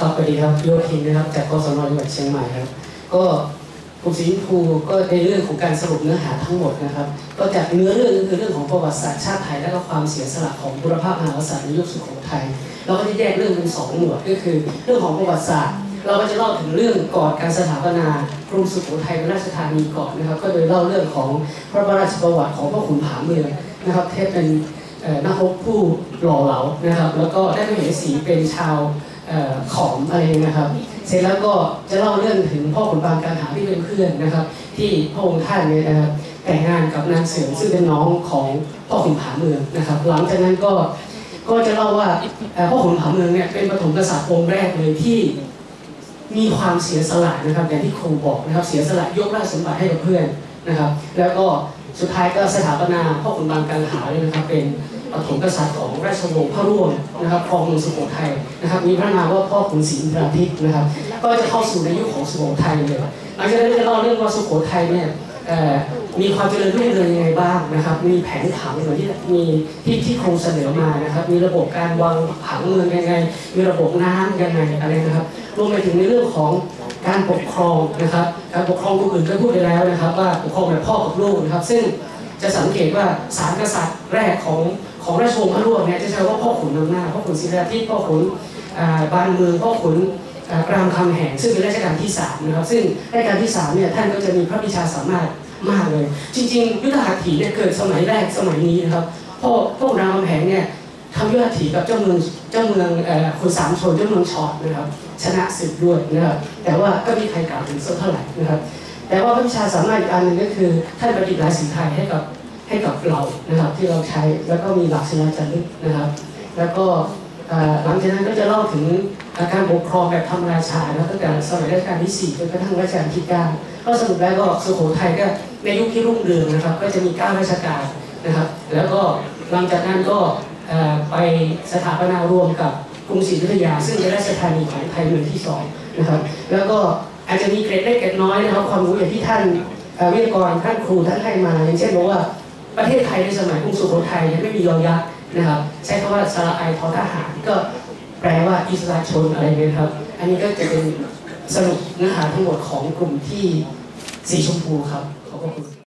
ครับสวัสดีครับโยธินนะครับจากกศน.จังหวัดเชียงใหม่ครับก็กลุ่มสีชมพูก็ในเรื่องของการสรุปเนื้อหาทั้งหมดนะครับก็จากเนื้อเรื่องก็คือเรื่องของประวัติศาสตร์ชาติไทยและก็ความเสียสละของบุรพมหากษัตริย์ในยุคสุโขทัยเราก็จะแยกเรื่องเป็น2 หมวดก็คือเรื่องของประวัติศาสตร์เราก็จะเล่าถึงเรื่องก่อนการสถาปนากรุงสุโขทัยเป็นราชธานีก่อนนะครับก็โดยเล่าเรื่องของพระราชประวัติของพ่อขุนผาเมืองนะครับเทพเป็นนักรบผู้หล่อเหลานะครับแล้วก็ได้มเหสีเป็นชาวขอมอะไรนะครับเสร็จแล้วก็จะเล่าเรื่องถึงพ่อขุนบางการหาที่เป็นเพื่อนนะครับที่พระองค์ท่านเนี่ยแต่งงานกับนางเสือซึ่งเป็นน้องของพ่อขุนผาเมืองนะครับหลังจากนั้นก็จะเล่าว่าพ่อขุนผาเมืองเนี่ยเป็นปฐมกษัตริย์องค์แรกเลยที่มีความเสียสละนะครับอย่างที่ครูบอกนะครับเสียสละยกราชสมบัติให้กับเพื่อนนะครับแล้วก็สุดท้ายก็สถาปนาพ่อขุนบางการหาเลยนะครับเป็นปฐมกษัตริย์ของราชวงศ์พระร่วงนะครับครองเมืองสุโขทัยนะครับมีพระนามว่าพ่อขุนศรีอินทราทิตย์นะครับก็จะเข้าสู่ในยุคของสุโขทัยเลยหลังจากนั้นจะเล่าเรื่องว่าสุโขทัยเนี่ยมีความเจริญรุ่งเรืองยังไงบ้างนะครับมีแผนผังเหมือนที่มีที่โครงเสนอมานะครับมีระบบการวางผังเมืองยังไงมีระบบน้ำยังไงอะไรนะครับรวมไปถึงในเรื่องของการปกครองนะครับการปกครองผู้อื่นก็พูดไปแล้วนะครับว่าปกครองแบบพ่อกับลูกนะครับซึ่งจะสังเกตว่า3 กษัตริย์แรกของราชวงศ์พระร่วงเนี่ยจะใช้ว่าพ่อขุนนำหน้าพ่อขุนศรีราทิตย์พ่อขุนบานเมืองพ่อขุนรามคำแหงซึ่งเป็นรัชกาลที่3นะครับซึ่งรัชกาลที่3เนี่ยท่านก็จะมีพระวิชาสามารถมากเลยจริงๆยุทธหัตถีเนี่ยเกิดสมัยแรกสมัยนี้นะครับพ่อรามคำแหงเนี่ยทำยุทธหัตถีกับเจ้าเมืองคนสามชนเจ้าเมืองชอดนะครับชนะศึกด้วยนะครับแต่ว่าก็มีใครกล่าวถึงสักเท่าไหร่นะครับแต่ว่าพระวิชาสามารถอีกอันหนึ่งก็คือท่านประดิษฐ์ลายสีไทยให้กับเรานะครับที่เราใช้แล้วก็มีหลักศิลาจารึกนะครับแล้วก็หลังจากนั้นก็จะเล่าถึงการปกครองแบบธรรมราชานะตั้งแต่สมัยรัชกาลที่4จนกระทั่งรัชกาลที่9ก็สรุปแล้วก็สุโขทัยก็ในยุคที่รุ่งเรืองนะครับก็จะมี9 ราชการนะครับแล้วก็หลังจากนั้นก็ไปสถาปนารวมกับกรุงศรีอยุธยาซึ่งเป็นราชธานีของไทยเมืองที่2นะครับแล้วก็อาจจะมีเกร็ดเล็กเกร็ดน้อยนะครับความรู้อย่างที่ท่านวิทยากรท่านครูท่านให้มาอย่างเช่นบอกว่าประเทศไทยในสมัยกรุงสุโขทัยยังไม่มียอยักษ์นะครับใช้คำว่าสระไอทอทหารก็แปลว่าอิสระชนอะไรเนี่ยครับอันนี้ก็จะเป็นสรุปเนื้อหาทั้งหมดของกลุ่มที่สีชมพูครับขอบคุณ